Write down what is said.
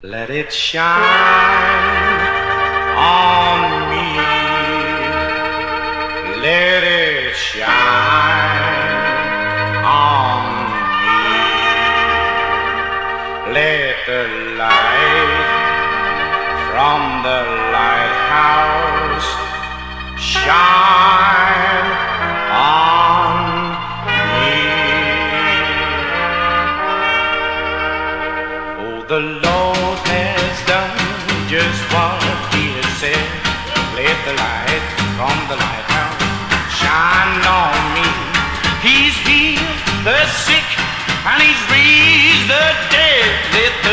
Let it shine on me. Let it shine on me. Let the light from the lighthouse shine on me. Oh, the Lord has done just what He has said. Let the light from the lighthouse shine on me. He's healed the sick and He's raised the dead. Let